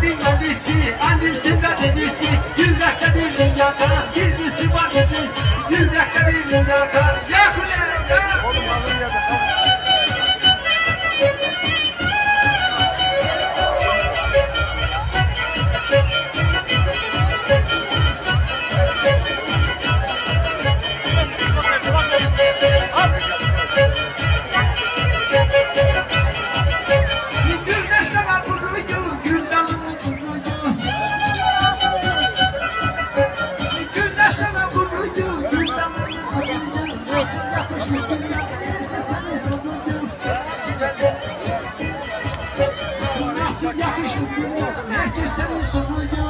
annesi, annemsin de dedesi, yüreklerimle yakar, birisi var dedi, yüreklerimle yakar, yak ulan yak! Yakışık dünya, herkes senin sonuydu.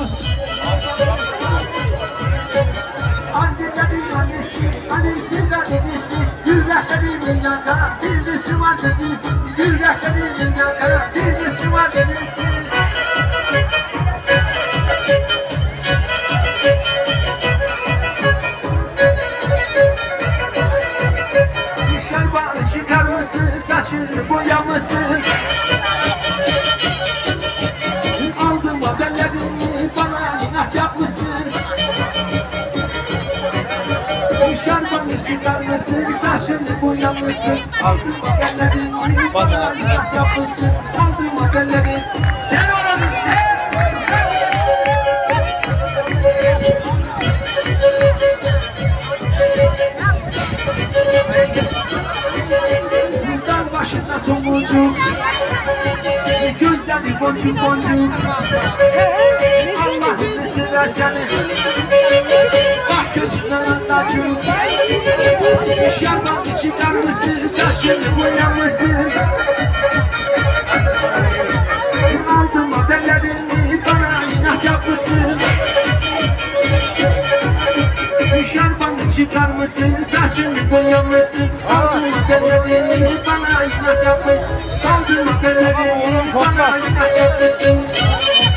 Annemlerin annesi, annemsin de dedesi, yüreklerimin yakar, birisi var dedi, yüreklerimin yakar, birisi var dedesi. Şerbanı çıkar mısın, saçını boyamışsın? Şarbanı çıkar mısın, saçını boyamışsın? Aldım haberlerini, bana nasıl yapmışsın? Aldım haberlerini, sen oranı sen! Buradan başında tomurcuk, gözleri boncuk boncuk. Allah'ını severseni, baş gözünden anlatıyor. Şarbanı çıkar mısın, saçını boyamışsın? Aldım haberlerini, bana inat yapmışsın. Şarbanı çıkar mısın, saçını boyamışsın? Aldım haberlerini, bana inat yapmışsın. Aldım haberlerini, bana inat yapmışsın.